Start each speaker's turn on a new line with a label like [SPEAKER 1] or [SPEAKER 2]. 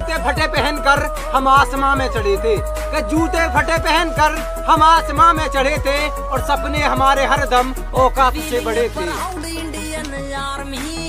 [SPEAKER 1] जूते फटे पहनकर हम आसमां में चढ़े थे, कि जूते फटे पहनकर हम आसमां में चढ़े थे और सपने हमारे हरदम औकात से बड़े थे।